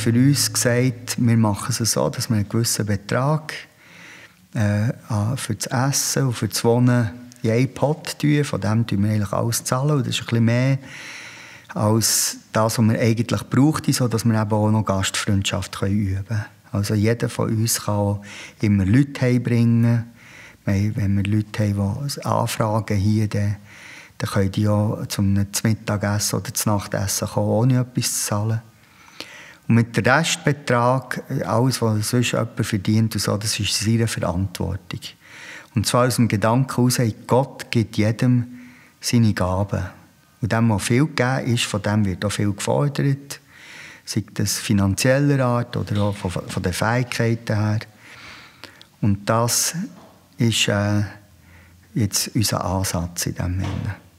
für uns gesagt, wir machen es so, dass wir einen gewissen Betrag für das Essen und für das Wohnen in einen Pot tun. Von dem zahlen wir eigentlich alles. Zahlen. Und das ist ein bisschen mehr als das, was wir eigentlich brauchen, sodass wir eben auch noch Gastfreundschaft üben können. Also jeder von uns kann immer Leute heimbringen. Wenn wir Leute haben, die anfragen hier, dann können die auch zum Mittagessen oder zum Nachtessen kommen, ohne etwas zu zahlen. Und mit dem Restbetrag, alles, was sonst jemand verdient, und so, das ist seine Verantwortung. Und zwar aus dem Gedanken heraus, Gott gibt jedem seine Gaben. Und dem, was viel gegeben ist, von dem wird auch viel gefordert. Sei das finanzieller Art oder auch von den Fähigkeiten her. Und das ist jetzt unser Ansatz in diesem Sinne.